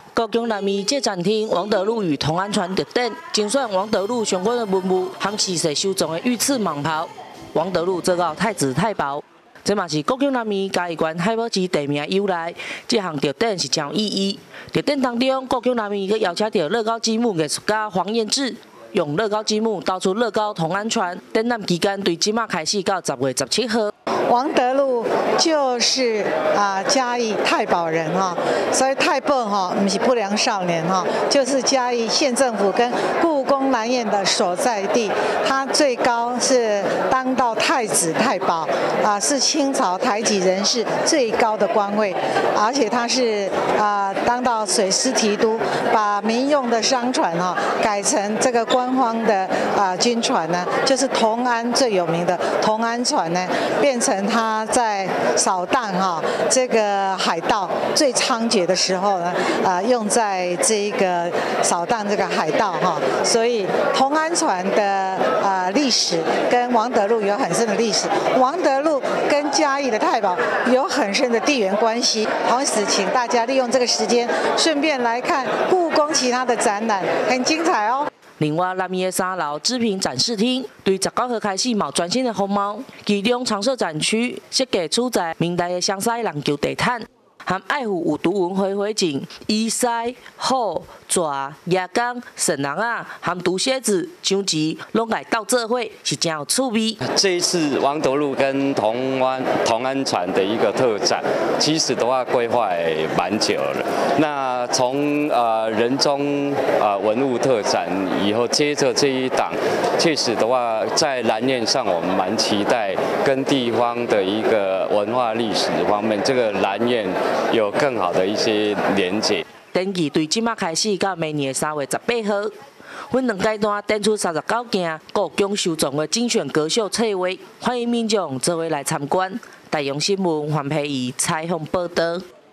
高雄南面这展厅，王德禄与同安传特展，精选王德禄相关的文物和逝世收藏的御赐蟒袍。王德禄做到太子太保，这嘛是高雄南面嘉义县海宝市地名由来。这项特展是真有意义。特展当中，高雄南面佮邀请到乐高积木艺术家黄彦志，用乐高积木导出乐高同安传。展览期间对即马开始到10月17号。 王德禄就是嘉义太保人哈，所以太保哈不是不良少年哈，就是嘉义县政府跟故宫南院的所在地。他最高是当到太子太保是清朝台籍人士最高的官位，而且他是当到水师提督，把民用的商船改成这个官方的军船呢，就是同安最有名的同安船呢，变成他在扫荡这个海盗最猖獗的时候呢，用在这一个扫荡这个海盗所以同安船的历史跟王德禄有很深的历史，王德禄跟嘉义的太保有很深的地缘关系。同时，请大家利用这个时间，顺便来看故宫其他的展览，很精彩哦。 另外，南面的3楼织品展示厅，对19号开始有全新的风貌，其中常设展区设计处在明代的湘西篮球地毯，和爱护有图文绘景、衣衫、虎、蛇、野公、神人和毒蝎子、象棋，拢来到这会是真有趣味。 这一次王德禄跟同安船的一个特展，其实的话规划也蛮久了。那从人中文物特展以后，接着这一档，确实的话在蓝面上我们蛮期待跟地方的一个文化历史方面，这个蓝面有更好的一些连结。 展期对即马开始到明年3月18号，分2阶段展出39件故宫收藏的精选歌秀册画，欢迎民众做伙来参观。大洋新闻黄培仪采访报道。